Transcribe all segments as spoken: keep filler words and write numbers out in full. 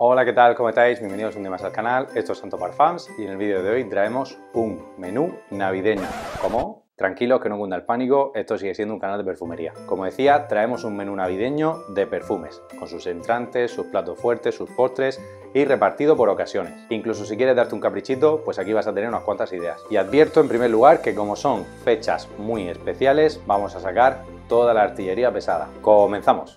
Hola, ¿qué tal? ¿Cómo estáis? Bienvenidos un día más al canal. Esto es Santo Parfums y en el vídeo de hoy traemos un menú navideño. ¿Cómo? Tranquilos, que no cunda el pánico, esto sigue siendo un canal de perfumería. Como decía, traemos un menú navideño de perfumes, con sus entrantes, sus platos fuertes, sus postres y repartido por ocasiones. Incluso si quieres darte un caprichito, pues aquí vas a tener unas cuantas ideas. Y advierto en primer lugar que como son fechas muy especiales, vamos a sacar toda la artillería pesada. ¡Comenzamos!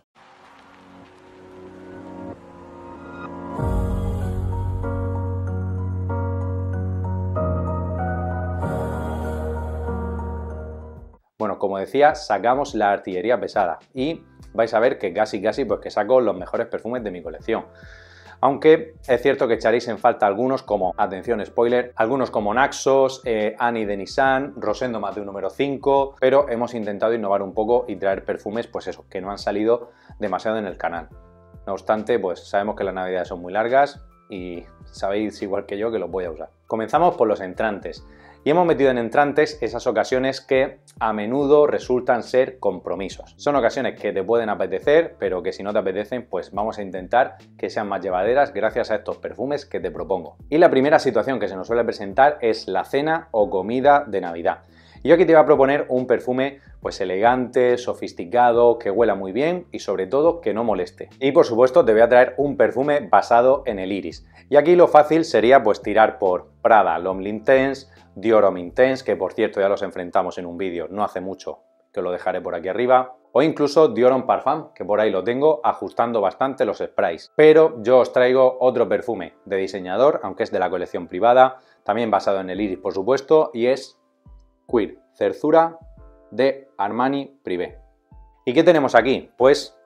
Bueno, como decía, sacamos la artillería pesada y vais a ver que casi casi pues que saco los mejores perfumes de mi colección. Aunque es cierto que echaréis en falta algunos como, atención spoiler, algunos como Naxos, eh, Annie de Nissan, Rosendo más de un número cinco, pero hemos intentado innovar un poco y traer perfumes pues eso, que no han salido demasiado en el canal. No obstante, pues sabemos que las navidades son muy largas y sabéis igual que yo que los voy a usar. Comenzamos por los entrantes. Y hemos metido en entrantes esas ocasiones que a menudo resultan ser compromisos. Son ocasiones que te pueden apetecer, pero que si no te apetecen, pues vamos a intentar que sean más llevaderas gracias a estos perfumes que te propongo. Y la primera situación que se nos suele presentar es la cena o comida de Navidad. Y yo aquí te voy a proponer un perfume pues elegante, sofisticado, que huela muy bien y sobre todo que no moleste. Y por supuesto te voy a traer un perfume basado en el iris. Y aquí lo fácil sería pues tirar por Prada L'Homme Intense, Dior Homme Intense, que por cierto ya los enfrentamos en un vídeo no hace mucho, que lo dejaré por aquí arriba, o incluso Dior Homme Parfum, que por ahí lo tengo ajustando bastante los sprays. Pero yo os traigo otro perfume de diseñador, aunque es de la colección privada, también basado en el iris por supuesto, y es Queer Cerzura de Armani Privé. ¿Y qué tenemos aquí? Pues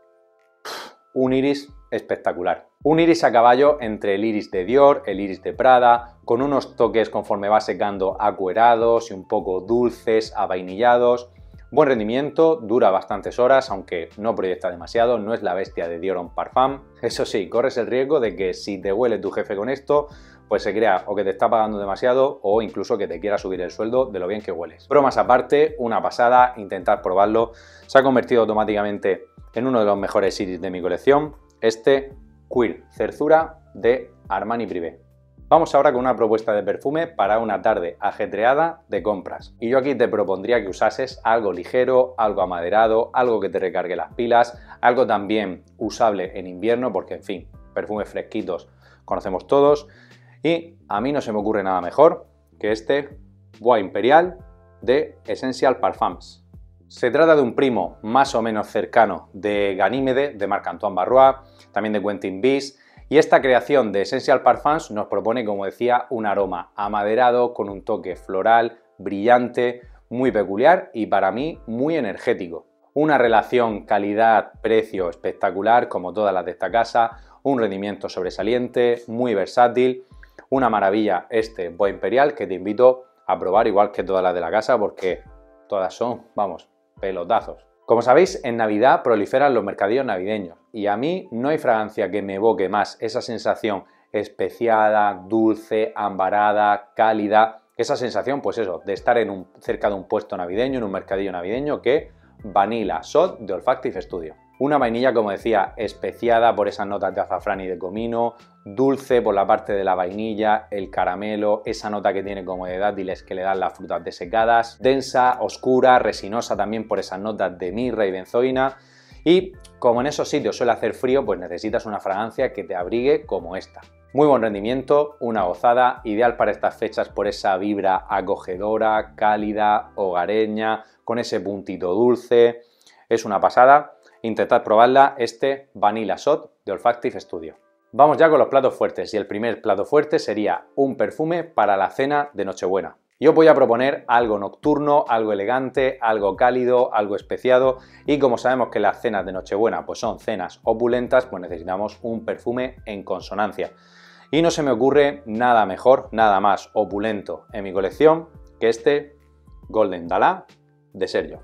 un iris espectacular. Un iris a caballo entre el iris de Dior, el iris de Prada, con unos toques conforme va secando acuerados y un poco dulces, avainillados. Buen rendimiento, dura bastantes horas, aunque no proyecta demasiado, no es la bestia de Dior Homme Parfum. Eso sí, corres el riesgo de que si te huele tu jefe con esto, pues se crea o que te está pagando demasiado o incluso que te quiera subir el sueldo de lo bien que hueles. Bromas aparte, una pasada, intentad probarlo. Se ha convertido automáticamente en uno de los mejores iris de mi colección, este Queer Cerzura de Armani Privé. Vamos ahora con una propuesta de perfume para una tarde ajetreada de compras. Y yo aquí te propondría que usases algo ligero, algo amaderado, algo que te recargue las pilas, algo también usable en invierno porque, en fin, perfumes fresquitos conocemos todos. Y a mí no se me ocurre nada mejor que este Bois Imperial de Essential Parfums. Se trata de un primo más o menos cercano de Ganímede, de Marc-Antoine Barrois, también de Quentin Biss, y esta creación de Essential Parfums nos propone, como decía, un aroma amaderado con un toque floral, brillante, muy peculiar y para mí muy energético. Una relación calidad-precio espectacular como todas las de esta casa, un rendimiento sobresaliente, muy versátil, una maravilla este Bois Imperial que te invito a probar igual que todas las de la casa porque todas son, vamos, pelotazos. Como sabéis, en Navidad proliferan los mercadillos navideños y a mí no hay fragancia que me evoque más esa sensación especiada, dulce, ambarada, cálida, esa sensación, pues eso, de estar en un, cerca de un puesto navideño, en un mercadillo navideño, que Vanilla Shot de Olfactive Studio. Una vainilla, como decía, especiada por esas notas de azafrán y de comino, dulce por la parte de la vainilla, el caramelo, esa nota que tiene como de dátiles que le dan las frutas desecadas, densa, oscura, resinosa también por esas notas de mirra y benzoína. Y como en esos sitios suele hacer frío, pues necesitas una fragancia que te abrigue como esta. Muy buen rendimiento, una gozada, ideal para estas fechas por esa vibra acogedora, cálida, hogareña, con ese puntito dulce. Es una pasada. Intentad probarla, este Vanilla Shot de Olfactive Studio. Vamos ya con los platos fuertes y el primer plato fuerte sería un perfume para la cena de Nochebuena. Yo voy a proponer algo nocturno, algo elegante, algo cálido, algo especiado y como sabemos que las cenas de Nochebuena pues son cenas opulentas, pues necesitamos un perfume en consonancia. Y no se me ocurre nada mejor, nada más opulento en mi colección que este Golden Dahlia de Sergio.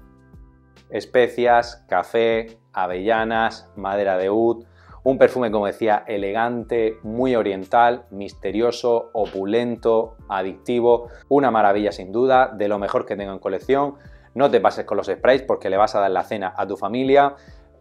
Especias, café, avellanas, madera de oud, un perfume, como decía, elegante, muy oriental, misterioso, opulento, adictivo, una maravilla sin duda, de lo mejor que tengo en colección. No te pases con los sprays porque le vas a dar la cena a tu familia,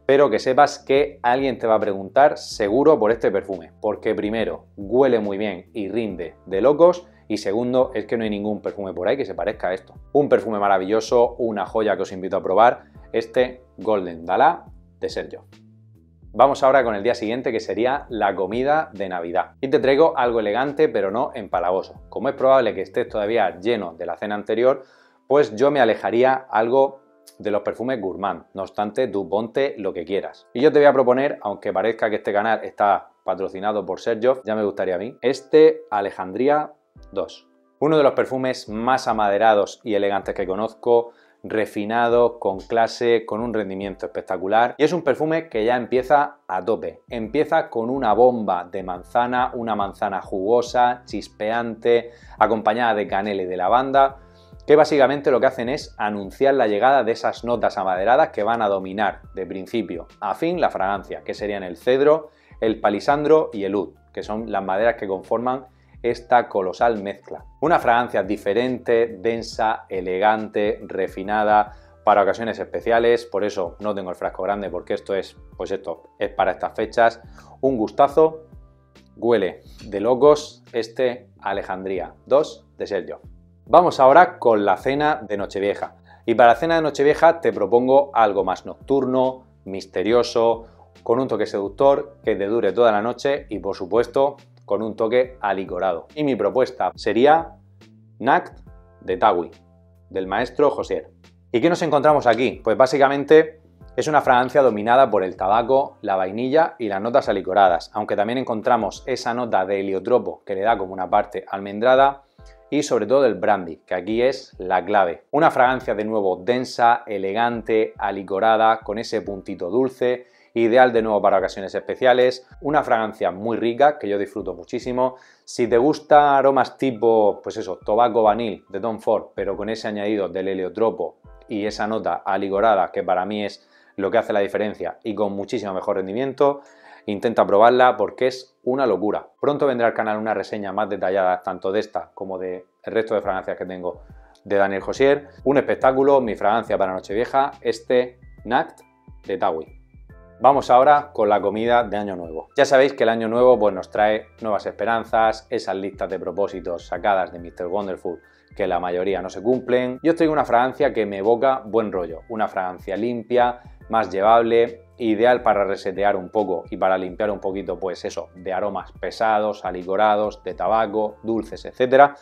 pero que sepas que alguien te va a preguntar seguro por este perfume, porque primero, huele muy bien y rinde de locos, y segundo, es que no hay ningún perfume por ahí que se parezca a esto. Un perfume maravilloso, una joya que os invito a probar, este Golden Dala de Sergio. Vamos ahora con el día siguiente, que sería la comida de Navidad. Y te traigo algo elegante, pero no empalagoso. Como es probable que estés todavía lleno de la cena anterior, pues yo me alejaría algo de los perfumes gourmand. No obstante, tú ponte lo que quieras. Y yo te voy a proponer, aunque parezca que este canal está patrocinado por Sergio, ya me gustaría a mí, este Alejandría dos. Uno de los perfumes más amaderados y elegantes que conozco, refinado, con clase, con un rendimiento espectacular, y es un perfume que ya empieza a tope. Empieza con una bomba de manzana, una manzana jugosa, chispeante, acompañada de canela y de lavanda, que básicamente lo que hacen es anunciar la llegada de esas notas amaderadas que van a dominar de principio a fin la fragancia, que serían el cedro, el palisandro y el oud, que son las maderas que conforman esta colosal mezcla. Una fragancia diferente, densa, elegante, refinada, para ocasiones especiales, por eso no tengo el frasco grande, porque esto es, pues esto es para estas fechas. Un gustazo, huele de locos este Alejandría dos de Sergio. Vamos ahora con la cena de Nochevieja. Y para la cena de Nochevieja te propongo algo más nocturno, misterioso, con un toque seductor, que te dure toda la noche y por supuesto con un toque alicorado. Y mi propuesta sería Nakt de Tawi, del maestro Josier. ¿Y qué nos encontramos aquí? Pues básicamente es una fragancia dominada por el tabaco, la vainilla y las notas alicoradas, aunque también encontramos esa nota de heliotropo que le da como una parte almendrada, y sobre todo el brandy, que aquí es la clave. Una fragancia de nuevo densa, elegante, alicorada, con ese puntito dulce, ideal de nuevo para ocasiones especiales. Una fragancia muy rica, que yo disfruto muchísimo. Si te gusta aromas tipo, pues eso, tobacco vanil de Tom Ford, pero con ese añadido del heliotropo y esa nota alicorada, que para mí es lo que hace la diferencia y con muchísimo mejor rendimiento, intenta probarla porque es una locura. Pronto vendrá al canal una reseña más detallada tanto de esta como del resto de fragancias que tengo de Daniel Josier. Un espectáculo, mi fragancia para Nochevieja, este Nakt de Tawi. Vamos ahora con la comida de Año Nuevo. Ya sabéis que el Año Nuevo pues, nos trae nuevas esperanzas, esas listas de propósitos sacadas de míster Wonderful que la mayoría no se cumplen. Yo os traigo una fragancia que me evoca buen rollo, una fragancia limpia, más llevable, ideal para resetear un poco y para limpiar un poquito, pues eso, de aromas pesados, alicorados, de tabaco, dulces, etcétera.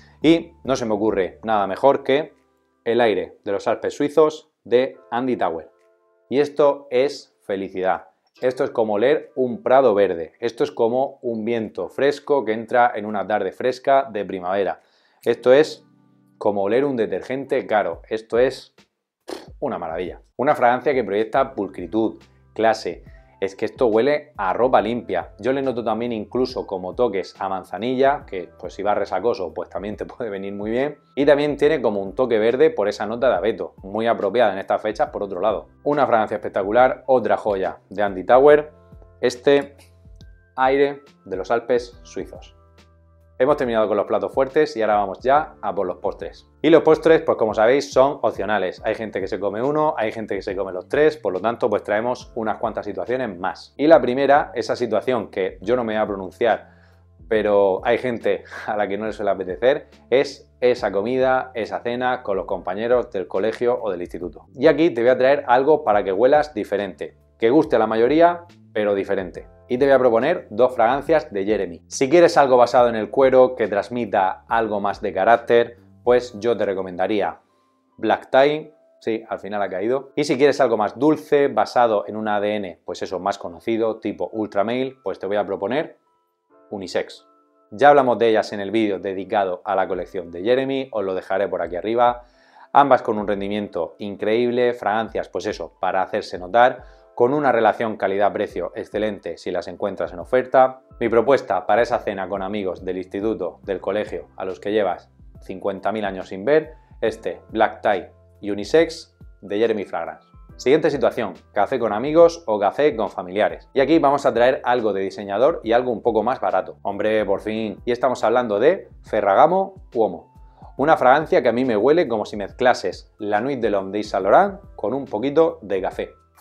Y no se me ocurre nada mejor que el aire de los Alpes suizos de Andy Tauer. Y esto es felicidad. Esto es como oler un prado verde. Esto es como un viento fresco que entra en una tarde fresca de primavera. Esto es como oler un detergente caro. Esto es una maravilla. Una fragancia que proyecta pulcritud, clase. Es que esto huele a ropa limpia. Yo le noto también incluso como toques a manzanilla, que pues si vas resacoso pues también te puede venir muy bien. Y también tiene como un toque verde por esa nota de abeto, muy apropiada en estas fechas por otro lado. Una fragancia espectacular, otra joya de Andy Tauer, este aire de los Alpes suizos. Hemos terminado con los platos fuertes y ahora vamos ya a por los postres. Y los postres, pues como sabéis, son opcionales. Hay gente que se come uno, hay gente que se come los tres, por lo tanto, pues traemos unas cuantas situaciones más. Y la primera, esa situación que yo no me voy a pronunciar, pero hay gente a la que no le suele apetecer, es esa comida, esa cena con los compañeros del colegio o del instituto. Y aquí te voy a traer algo para que huelas diferente, que guste a la mayoría, pero diferente. Y te voy a proponer dos fragancias de Jeremy. Si quieres algo basado en el cuero que transmita algo más de carácter, pues yo te recomendaría Black Tie, sí, al final ha caído. Y si quieres algo más dulce, basado en un A D N, pues eso, más conocido, tipo Ultra Male, pues te voy a proponer Unisex. Ya hablamos de ellas en el vídeo dedicado a la colección de Jeremy, os lo dejaré por aquí arriba. Ambas con un rendimiento increíble, fragancias, pues eso, para hacerse notar, con una relación calidad-precio excelente si las encuentras en oferta. Mi propuesta para esa cena con amigos del instituto, del colegio, a los que llevas cincuenta mil años sin ver, este Black Tie Unisex de Jeremy Fragrance. Siguiente situación, café con amigos o café con familiares. Y aquí vamos a traer algo de diseñador y algo un poco más barato. Hombre, por fin. Y estamos hablando de Ferragamo Uomo. Una fragancia que a mí me huele como si mezclases la Nuit de l'Homme de Yves Saint Laurent con un poquito de café.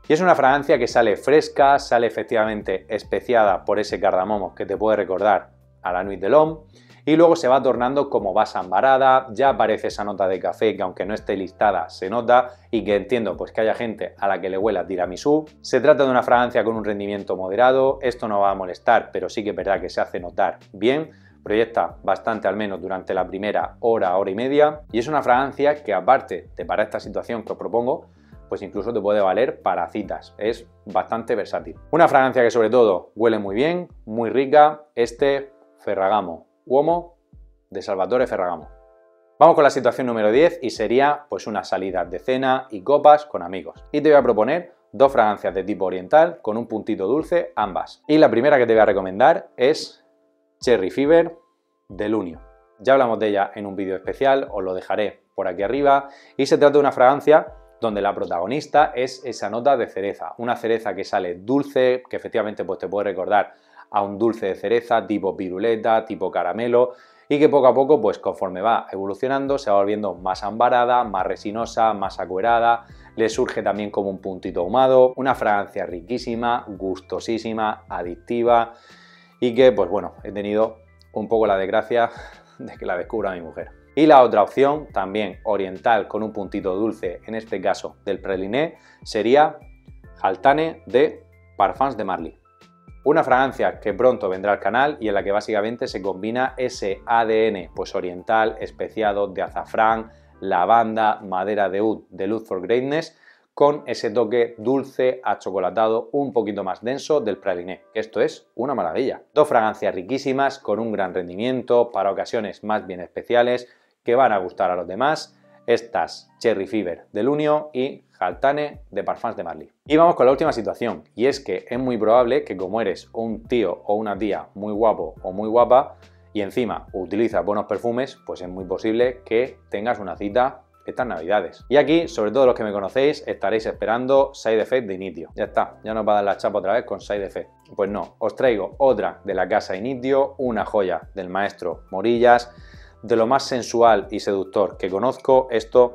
Y es una fragancia que sale fresca, sale efectivamente especiada por ese cardamomo que te puede recordar a la Nuit de l'Homme, y luego se va tornando como base ambarada, ya aparece esa nota de café que aunque no esté listada se nota y que entiendo pues que haya gente a la que le huela tiramisú. Se trata de una fragancia con un rendimiento moderado, esto no va a molestar, pero sí que es verdad que se hace notar bien, proyecta bastante al menos durante la primera hora, hora y media, y es una fragancia que aparte de para esta situación que os propongo, pues incluso te puede valer para citas, es bastante versátil. Una fragancia que sobre todo huele muy bien, muy rica, este Ferragamo Uomo de Salvatore Ferragamo. Vamos con la situación número diez y sería pues una salida de cena y copas con amigos. Y te voy a proponer dos fragancias de tipo oriental con un puntito dulce ambas. Y la primera que te voy a recomendar es Cherry Fever de Lunio. Ya hablamos de ella en un vídeo especial, os lo dejaré por aquí arriba, y se trata de una fragancia donde la protagonista es esa nota de cereza, una cereza que sale dulce, que efectivamente pues te puede recordar a un dulce de cereza tipo piruleta, tipo caramelo, y que poco a poco, pues conforme va evolucionando, se va volviendo más ambarada, más resinosa, más acuerada, le surge también como un puntito ahumado, una fragancia riquísima, gustosísima, adictiva, y que, pues bueno, he tenido un poco la desgracia de que la descubra mi mujer. Y la otra opción, también oriental con un puntito dulce, en este caso del Praliné, sería Haltane de Parfums de Marly. Una fragancia que pronto vendrá al canal y en la que básicamente se combina ese A D N pues oriental, especiado de azafrán, lavanda, madera de oud de Look for Greatness, con ese toque dulce, achocolatado, un poquito más denso del Praliné, que esto es una maravilla. Dos fragancias riquísimas, con un gran rendimiento, para ocasiones más bien especiales, que van a gustar a los demás. Estas Cherry Fever de Lunio y Haltane de Parfums de Marly. Y vamos con la última situación, y es que es muy probable que como eres un tío o una tía muy guapo o muy guapa y encima utilizas buenos perfumes, pues es muy posible que tengas una cita estas navidades. Y aquí, sobre todo los que me conocéis, estaréis esperando Side Effect de Initio. Ya está, ya nos va a dar la chapa otra vez con Side Effect. Pues no, os traigo otra de la casa Initio, una joya del maestro Morillas, de lo más sensual y seductor que conozco. Esto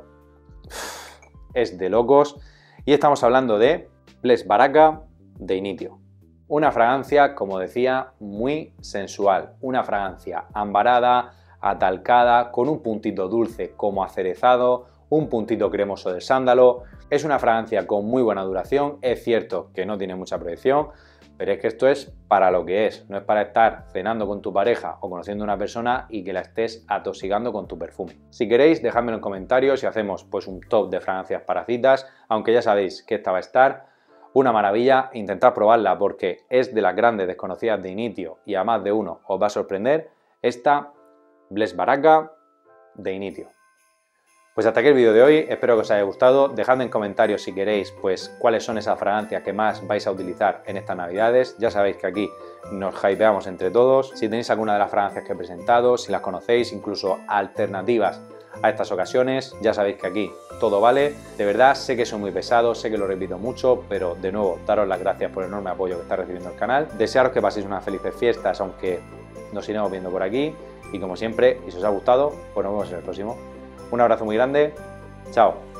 es de locos, y estamos hablando de Bless Baraka de Initio. Una fragancia, como decía, muy sensual, una fragancia ambarada, atalcada, con un puntito dulce como acerezado, un puntito cremoso de sándalo. Es una fragancia con muy buena duración, es cierto que no tiene mucha proyección, pero es que esto es para lo que es, no es para estar cenando con tu pareja o conociendo a una persona y que la estés atosigando con tu perfume. Si queréis, dejadmelo en comentarios y hacemos pues un top de fragancias para citas, aunque ya sabéis que esta va a estar una maravilla. Intentad probarla porque es de las grandes desconocidas de Initio y a más de uno os va a sorprender esta Bless Baraka de Initio. Pues hasta aquí el vídeo de hoy, espero que os haya gustado. Dejadme en comentarios si queréis pues cuáles son esas fragancias que más vais a utilizar en estas navidades. Ya sabéis que aquí nos hypeamos entre todos. Si tenéis alguna de las fragancias que he presentado, si las conocéis, incluso alternativas a estas ocasiones, ya sabéis que aquí todo vale. De verdad, sé que soy muy pesado, sé que lo repito mucho, pero de nuevo, daros las gracias por el enorme apoyo que está recibiendo el canal. Desearos que paséis unas felices fiestas, aunque nos iremos viendo por aquí. Y como siempre, y si os ha gustado, pues nos vemos en el próximo. Un abrazo muy grande, chao.